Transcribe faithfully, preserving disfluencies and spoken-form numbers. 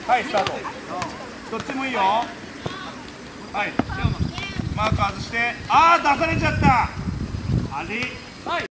はい、スタート。どっちもいいよ。はい、マーク外して、ああ出されちゃった。あれ。